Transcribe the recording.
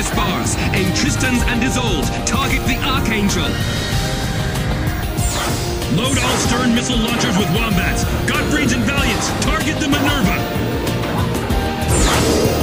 spars. Aim Tristan's and Isolde. Target the Archangel. Load all stern missile launchers with Wombats. Gottfried's and Valiants. Target the Minerva.